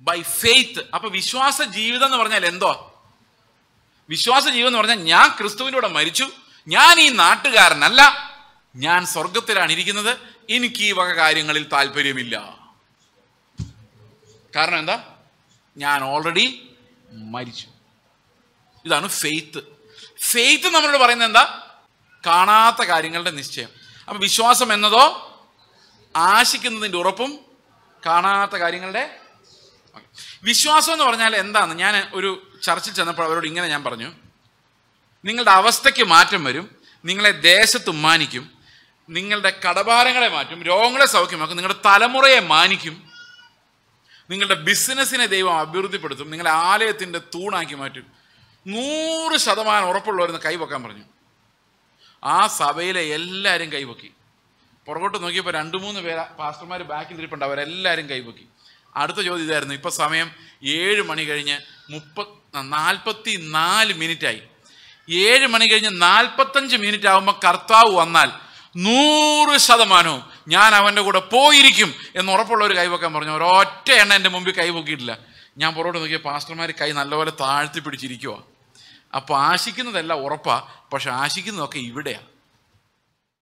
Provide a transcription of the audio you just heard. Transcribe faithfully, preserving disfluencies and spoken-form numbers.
By faith. അപ്പൊ വിശ്വാസ ജീവിതം എന്ന് പറഞ്ഞാൽ എന്തോ? വിശ്വാസ ജീവിതം എന്ന് പറഞ്ഞാൽ ഞാൻ ക്രിസ്തുവിൻ്റെ കൂടെ മരിച്ചു, ഞാൻ ഈ നാട്ടുകാരനല്ല, ഞാൻ സ്വർഗത്തിലാണ് ഇരിക്കുന്നത്, എനിക്ക് ഈ വക കാര്യങ്ങളിൽ താല്പര്യമില്ല. കാരണം എന്താ? ഞാൻ ഓൾറെഡി മരിച്ചു. ഇതാണ് ഫെയ്ത്ത്. ഫെയ്ത്ത് നമ്മളോട് പറയുന്നത് എന്താ? കാണാത്ത കാര്യങ്ങളുടെ നിശ്ചയം. അപ്പൊ വിശ്വാസം എന്നതോ ആശിക്കുന്നതിൻ്റെ ഉറപ്പും കാണാത്ത കാര്യങ്ങളുടെ. വിശ്വാസം എന്ന് പറഞ്ഞാൽ എന്താന്ന് ഞാൻ ഒരു ചർച്ചിൽ ചെന്നപ്പോൾ അവരോട് ഇങ്ങനെ ഞാൻ പറഞ്ഞു, നിങ്ങളുടെ അവസ്ഥയ്ക്ക് മാറ്റം വരും, നിങ്ങളെ ദേശത്ത് മാനിക്കും, നിങ്ങളുടെ കടഭാരങ്ങളെ മാറ്റും, രോഗങ്ങളെ സൗഖ്യമാക്കും, നിങ്ങളുടെ തലമുറയെ മാനിക്കും, നിങ്ങളുടെ ബിസിനസ്സിനെ ദൈവം അഭിവൃദ്ധിപ്പെടുത്തും, നിങ്ങളുടെ ആലയത്തിൻ്റെ തൂണാക്കി മാറ്റും. നൂറ് ശതമാനം ഉറപ്പുള്ളവരെന്ന് കൈവെക്കാൻ പറഞ്ഞു. ആ സഭയിലെ എല്ലാവരും കൈവക്കി. പുറകോട്ട് നോക്കിയപ്പോൾ രണ്ട് മൂന്ന് പേര് പാസ്റ്റർമാർ ബാക്കിൽ ഇരിപ്പുണ്ട്, അവരെല്ലാവരും കൈവക്കി. അടുത്ത ചോദ്യം ഇതായിരുന്നു. ഇപ്പം സമയം ഏഴ് മണി കഴിഞ്ഞ് മുപ്പത് നാൽപ്പത്തി നാല് മിനിറ്റായി. ഏഴ് മണി കഴിഞ്ഞ് നാൽപ്പത്തഞ്ച് മിനിറ്റ് ആകുമ്പോൾ കർത്താവ് വന്നാൽ നൂറ് ശതമാനവും ഞാൻ അവൻ്റെ കൂടെ പോയിരിക്കും എന്ന് ഉറപ്പുള്ള ഒരു കൈവെക്കാൻ പറഞ്ഞു. ഒരൊറ്റ എണ്ണ എൻ്റെ മുമ്പിൽ കൈവക്കിയിട്ടില്ല. ഞാൻ പുറകോട്ട് നോക്കിയ പാസ്റ്റർമാർ കൈ നല്ലപോലെ താഴ്ത്തി പിടിച്ചിരിക്കുക. അപ്പോൾ ആശിക്കുന്നതെല്ലാം ഉറപ്പാ, പക്ഷെ ആശിക്കുന്നതൊക്കെ ഇവിടെയാണ്.